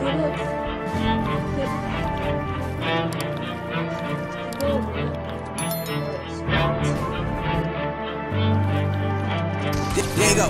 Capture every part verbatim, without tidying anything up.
There you go.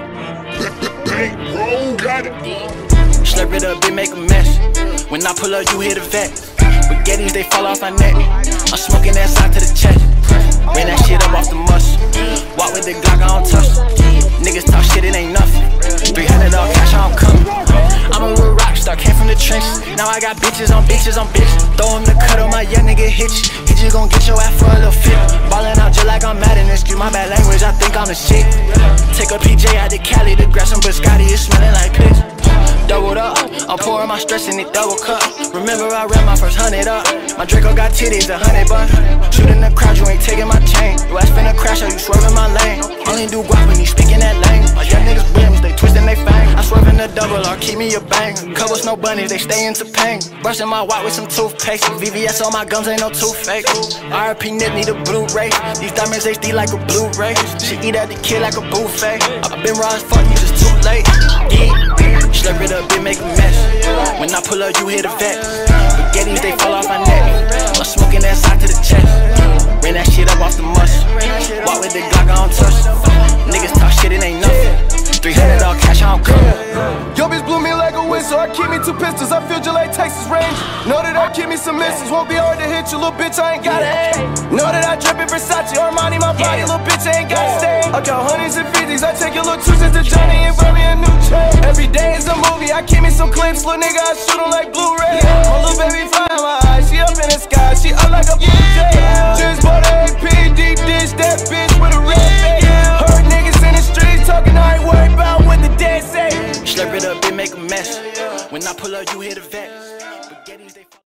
Bro, got it. Slurp it up, bitch, make a mess. When I pull up, you hear the vet. Spaghettis, they fall off my neck. I'm smoking that side to the chest. Ran that shit up off the muscle. Walk with the Glock, I don't touch. Niggas talk shit, it ain't nothing. three hundred all cash, I'm coming. I'm a real rock star, came from the trenches. Now I got bitches on bitches on bitches. Throw him the cut on my young nigga, hit you. He just gon' get your ass for a little fit. Ballin' out just like I'm mad in this. Excuse my bad language, I think I'm the shit. Take a P J out to Cali to grab some biscotti, it's smelling like piss. Doubled up, I'm pouring my stress in it double cup. Remember I ran my first hundred up. My Draco got titties, a hundred bucks. Shooting the crowd, you ain't taking my chain. You ass finna crash, or you swerving my lane. Only do guap when he speaking that language. My young niggas rims, they twisting they fang. I swerve in the double or keep me a bang. Couple snow bunnies, they stay into pain. Brushing my white with some toothpaste. V V S on my gums, ain't no toothpaste. R I P Nip need a Blu-ray. These diamonds H D like a Blu-ray. She eat at the kid like a buffet. I been raw as fuck, you just too late. Yeah. Slurp it up, bitch, make a mess. When I pull up, you hear the vet. Spaghettis, they fall off my neck. I'm smoking that side to the chest. Ran that shit up off the muscle. Walk with the Glock, I don't touch. Niggas talk shit, it ain't nothing. three hundred all cash, I don't come. Yo, bitch blew me like a whistle. I keep me two pistols. I feel just like Texas Range. Know that I keep me some misses. Won't be hard to hit you, little bitch. I ain't got it. Know that I drip in Versace, Armani, my body, little bitch. I ain't got to stay. I got hundreds and fifties. I take your little two cents to Johnny and buy me a new chain. Every day is a movie. I keep me some clips, little nigga. I shoot 'em like Blu-ray. My little baby fly in my eyes. She up in the sky. She up like a blue jay. Just bought a A P D dish. That bitch with a red face. Heard niggas in the streets talking. I ain't worried about what the dead say. Slurp it up, bitch, make a mess. When I pull up, you hear the vet. Spaghettis, they